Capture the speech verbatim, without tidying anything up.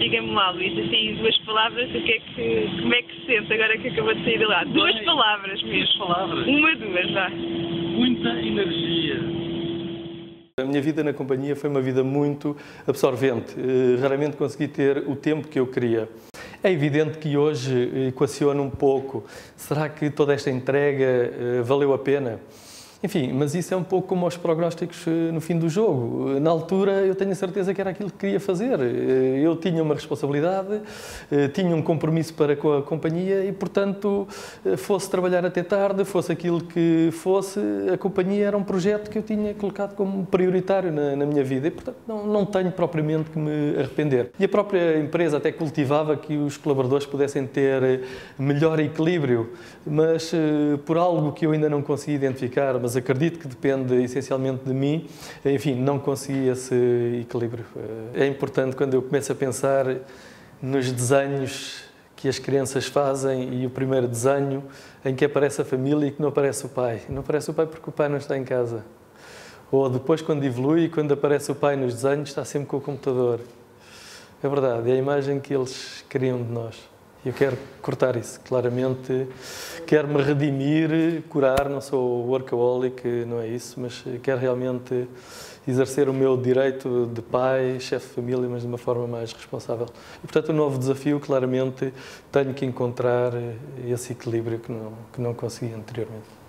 diga-me lá, Luís, assim, duas palavras, o que é que, como é que se sente agora que acabou de sair de lá? Duas Bem, palavras mesmo. Duas palavras. Uma, duas, vá. Muita energia. A minha vida na companhia foi uma vida muito absorvente. Raramente consegui ter o tempo que eu queria. É evidente que hoje equaciono um pouco. Será que toda esta entrega valeu a pena? Enfim, mas isso é um pouco como os prognósticos no fim do jogo. Na altura eu tenho a certeza que era aquilo que queria fazer. Eu tinha uma responsabilidade, tinha um compromisso para com a companhia e, portanto, fosse trabalhar até tarde, fosse aquilo que fosse, a companhia era um projeto que eu tinha colocado como prioritário na, na minha vida e, portanto, não, não tenho propriamente que me arrepender. E a própria empresa até cultivava que os colaboradores pudessem ter melhor equilíbrio, mas por algo que eu ainda não consegui identificar, mas acredito que depende essencialmente de mim, enfim, não consegui esse equilíbrio. É importante quando eu começo a pensar nos desenhos que as crianças fazem e o primeiro desenho em que aparece a família e que não aparece o pai. Não aparece o pai porque o pai não está em casa. Ou depois, quando evolui, quando aparece o pai nos desenhos, está sempre com o computador. É verdade, é a imagem que eles criam de nós. Eu quero cortar isso, claramente. Quero me redimir, curar, não sou workaholic, não é isso, mas quero realmente exercer o meu direito de pai, chefe de família, mas de uma forma mais responsável. E, portanto, o novo desafio, claramente, tenho que encontrar esse equilíbrio que não, que não consegui anteriormente.